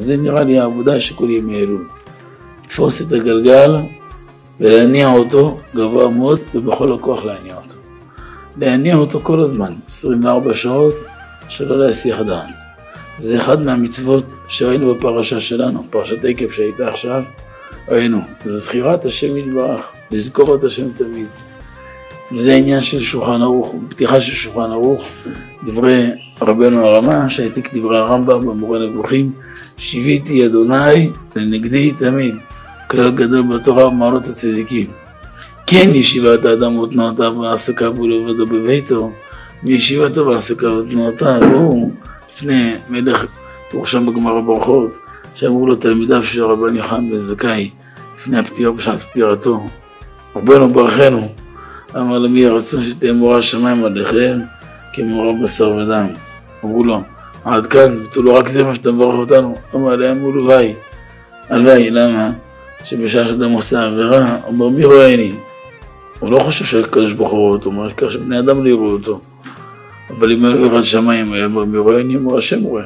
זה נראה לי העבודה של כל ימי אלול. לתפוס את הגלגל ולהניע אותו גבוה מאוד ובכל הכוח להניע אותו. להניע אותו כל הזמן, 24 שעות שלא להסיח דעת. זה אחד מהמצוות שראינו בפרשה שלנו, פרשת עקב שהייתה עכשיו, ראינו, זה זכירת השם יתברך, לזכור את השם תמיד. וזה העניין של שולחן ערוך, פתיחה של שולחן ערוך, דברי רבנו הרמה, שהעתיק דברי הרמב"ם במורה נבוכים, שיוויתי אדוני לנגדי תמיד, כלל גדול בתורה ומעלות הצדיקים. כן ישיבת האדם ותנועותיו והעסקה ולבדו בביתו, מישיבתו והעסקה ותנועותיו, הוא לפני מלך פורשם בגמרא ברכות, שאמרו לו תלמידיו של רבן יוחנן בן זכאי, לפני הפטירה בשעת פטירתו, רבנו ברכנו, אמר להם יהיה רצון שתהיה מורה השמיים עליכם כמורה בשר ודם. אמרו לו, עד כאן, ותו לא רק זה מה שאתה מברך אותנו. אמר להם ולוואי, הלוואי, למה? שבשעה שאדם עושה עבירה, אומר מי רואה? הוא לא חושב שהקדוש ברוך הוא רואה אותו, הוא אומר שבני אדם לא יראו אותו. אבל אם הוא ירד שמיים, הוא אומר מי רואה? אמר השם רואה.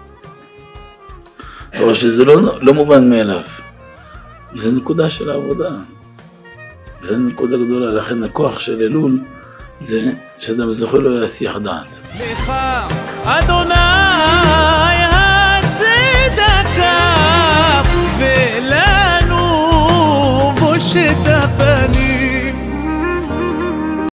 אבל שזה לא מובן מאליו. זה נקודה של העבודה. זו נקודה גדולה, לכן הכוח של אלול זה שאדם זוכה לו להסיח דעת. לך, אדוני!